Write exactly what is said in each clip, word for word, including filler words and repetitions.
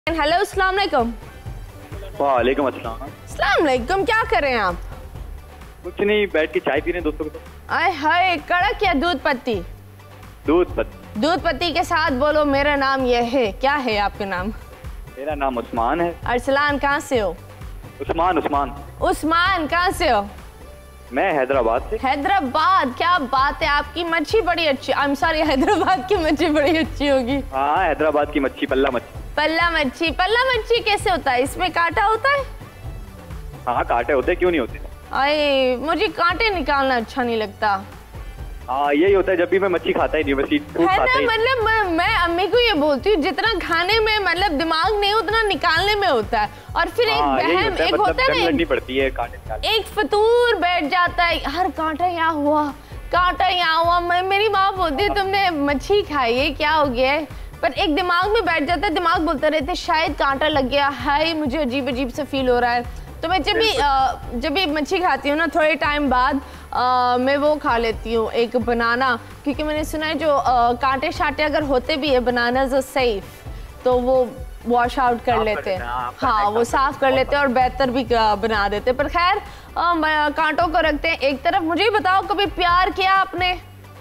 Hello, अस्सलाम वालेकुम। वालेकुम अस्सलाम। अस्सलाम वालेकुम, क्या कर रहे हैं आप? कुछ नहीं, बैठ के चाय पी रहे हैं दोस्तों के साथ। आय हाय, कड़क या दूध पत्ती? दूध पत्ती। दूध पत्ती के साथ बोलो मेरा नाम ये है। क्या है आपका नाम? मेरा नाम उस्मान है। अरसलान, कहाँ से हो? उस्मान उस्मान उस्मान, कहाँ से हो? मैं हैदराबाद से। हैदराबाद, क्या बात है, आपकी मच्छी बड़ी अच्छी। आई एम सॉरी, हैदराबाद की मच्छी बड़ी अच्छी होगी। हाँ, हैदराबाद की मच्छी, पल्ला मच्छी। पल्ला मच्छी, पल्ला मच्छी कैसे होता है? इसमें कांटा होता है? हाँ, कांटे होते, क्यों नहीं होते? अरे मुझे कांटे निकालना अच्छा नहीं लगता। हाँ, यही होता है, जब भी मैं मच्छी खाता ही नहीं, बस फूड है खाता ना, ही। मतलब मैं, मैं अम्मी को ये बोलती हूँ, जितना खाने में मतलब दिमाग नहीं उतना निकालने में होता है। और फिर एक हाँ, बहम, होता है, एक मतलब होता है लड़नी ना, पड़ती है कांटे निकालने। एक फतूर बैठ जाता है, हर कांटा यहाँ हुआ, कांटा यहाँ हुआ। मैं, मेरी माँ बोलती है तुमने मच्छी खाई है, क्या हो गया है? पर एक दिमाग में बैठ जाता है, दिमाग बोलता रहता है शायद कांटा लग गया, हाय मुझे अजीब अजीब से फील हो रहा है। तो मैं जब भी जब भी मच्छी खाती हूँ ना, थोड़े टाइम बाद आ, मैं वो खा लेती हूँ, एक बनाना, क्योंकि मैंने सुना है जो आ, कांटे शांटे अगर होते भी है बनाना जो सेफ, तो वो वॉश आउट कर लेते हैं। हाँ, वो साफ कर लेते हैं और बेहतर भी बना देते हैं। पर खैर, कांटों को रखते हैं एक तरफ। मुझे बताओ, कभी प्यार किया आपने?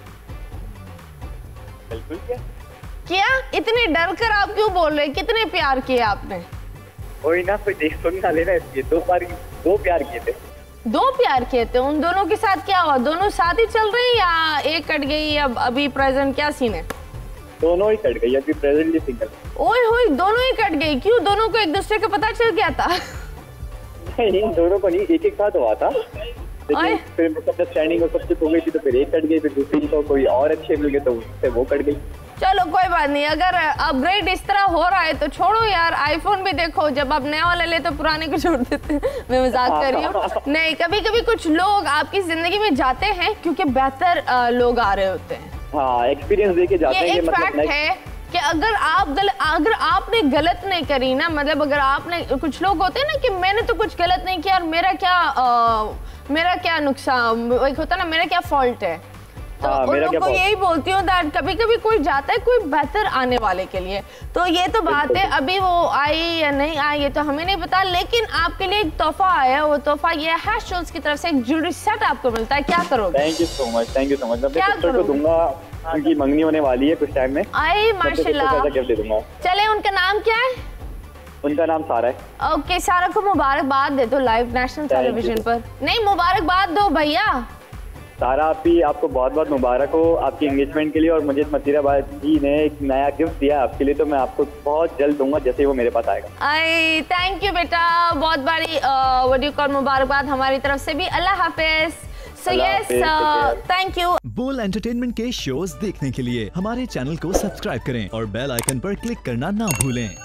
बिल्कुल किया। किया? इतने डर कर आप क्यों बोल रहे हैं? कितने प्यार किए आपने? कोई ना, कोई देख सुन ना लेना, इसलिए दो बार दो प्यार किए थे। दो प्यार किए थे? उन दोनों के साथ क्या हुआ? दोनों साथ ही चल रहे हैं या एक कट गई या अभी प्रेजेंट, क्या सीन है? दोनों ही कट गई, अभी प्रेजेंटली सिंगल। ओए होए, दोनों ही कट गई? क्यों? दोनों को एक दूसरे का पता चल गया था? नहीं, दोनों को नहीं, एक एक साथ हुआ था, लेकिन फिर अंडरस्टैंडिंग और सब कुछ हो गई थी, तो फिर एक कट गई, फिर दूसरी को कोई और अच्छे मिल गए तो उससे वो कट गई। चलो कोई बात नहीं, अगर अपग्रेड इस तरह हो रहा है तो छोड़ो यार। आईफोन भी देखो, जब आप नया वाला ले तो पुराने को छोड़ देते हैं। मैं मजाक कर रही हूँ। नहीं, कभी कभी कुछ लोग आपकी जिंदगी में जाते हैं क्योंकि बेहतर लोग आ रहे होते हैं। हाँ, एक्सपीरियंस देके जाते हैं। ये एक फैक्ट है कि अगर आप गल, अगर आपने गलत नहीं करी ना, मतलब अगर आपने, कुछ लोग होते हैं ना कि मैंने तो कुछ गलत नहीं किया और मेरा क्या आ, मेरा क्या नुकसान, एक होता है ना मेरा क्या फॉल्ट है, तो हाँ, उन लोगों को यही बोलती हूँ दैट कभी कभी कोई जाता है कोई बेहतर आने वाले के लिए। तो ये तो बात है, अभी वो आई या नहीं आई ये तो हमें नहीं पता, लेकिन आपके लिए एक तोहफा आया। वो तोहफा ये है शोल्स की तरफ से एक ज्वेलरी सेट आपको मिलता है। क्या करोगे? Thank you so much, thank you so much. मैं सिस्टर को दूंगा, उनकी मंगनी होने वाली है कुछ टाइम में। आई माशाल्लाह। गिफ्ट दे दूंगा। चले, उनका नाम क्या है? उनका नाम सारा है। ओके, सारा को मुबारकबाद दे दो लाइव नेशनल टेलीविजन पर। नहीं, मुबारकबाद दो भैया। सारा आप ही, आपको बहुत बहुत मुबारक हो आपकी एंगेजमेंट के लिए। और मुझे मथीरा जी ने एक नया गिफ्ट दिया आपके लिए, तो मैं आपको बहुत जल्द दूंगा जैसे ही वो मेरे पास आएगा। आई थैंक यू बेटा, बहुत बड़ी व्हाट यू कॉल मुबारकबाद हमारी तरफ से भी। अल्लाह हाफिज। So yes, thank you. Bol entertainment के शोज देखने के लिए हमारे चैनल को सब्सक्राइब करें और बेल आइकन पर क्लिक करना ना भूलें।